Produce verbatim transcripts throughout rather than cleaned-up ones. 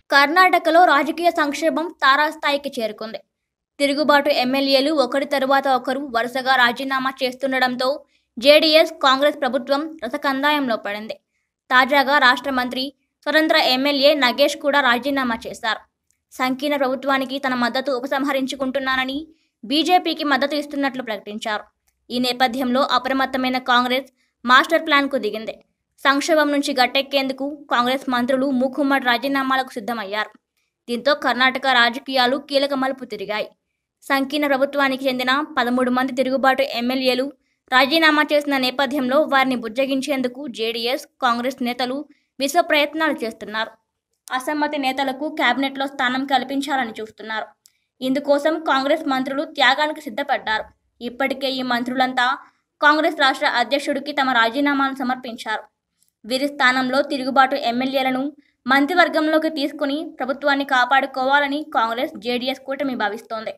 కర్ణాటకలో రాజకీయ సంక్షోభం తారాస్థాయికి చేరుకుంది. తిరుగుబాటు ఎమ్మెల్యేలు ఒకరి తరువాత ఒకరు వరుసగా రాజీనామా చేస్తుండటంతో జేడీఎస్ కాంగ్రెస్ ప్రభుత్వం రసకందాయంలో పడింది. తాజాగా రాష్ట్ర మంత్రి, స్వతంత్ర ఎమ్మెల్యే నగేష్ కూడా రాజీనామా చేశారు. సంకీర్ణ ప్రభుత్వానికి తన మద్దతు ఉపసంహరించుకుంటున్నానని బీజేపీకి మద్దతు ఇస్తున్నట్లు ప్రకటించారు. ఈ నేపథ్యంలో అప్రమత్తమైన కాంగ్రెస్ మాస్టర్ ప్లాన్కు దిగింది. సంక్షోభం నుంచి గట్టెక్కేందుకు కాంగ్రెస్ మంత్రులు మూకుమ్మడి రాజీనామాలకు సిద్ధమయ్యారు. దీంతో కర్ణాటక రాజకీయాలు కీలక మలుపు తిరిగాయి. సంకీర్ణ ప్రభుత్వానికి చెందిన పదమూడు మంది తిరుగుబాటు ఎమ్మెల్యేలు రాజీనామా చేసిన నేపథ్యంలో వారిని బుజ్జగించేందుకు జేడీఎస్, కాంగ్రెస్ నేతలు విశ్వ ప్రయత్నాలు చేస్తున్నారు. అసమ్మతి నేతలకు కేబినెట్లో స్థానం కల్పించాలని చూస్తున్నారు. ఇందుకోసం కాంగ్రెస్ మంత్రులు త్యాగానికి సిద్ధపడ్డారు. ఇప్పటికే ఈ మంత్రులంతా కాంగ్రెస్ రాష్ట్ర అధ్యక్షుడికి తమ రాజీనామాను సమర్పించారు. వీరి స్థానంలో తిరుగుబాటు ఎమ్మెల్యేలను మంత్రివర్గంలోకి తీసుకుని ప్రభుత్వాన్ని కాపాడుకోవాలని కాంగ్రెస్, జేడీఎస్ కూటమి భావిస్తోంది.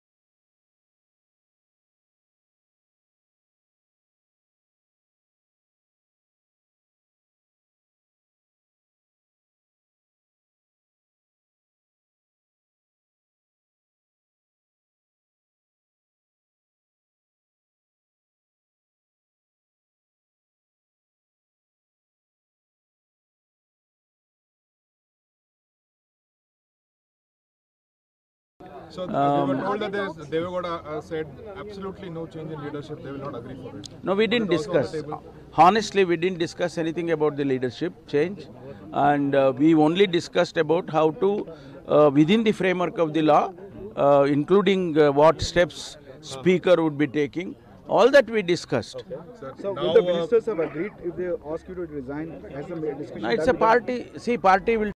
So um, we were told that there is, Devegowda uh, said absolutely no change in leadership. They will not agree for it. No, we didn't discuss. Honestly, we didn't discuss anything about the leadership change, and uh, we only discussed about how to, uh, within the framework of the law, uh, including uh, what steps Speaker would be taking. All that we discussed. Okay. Sir, so now, will the ministers have agreed if they ask you to resign? Has the discussion? No, it's a party. See, party will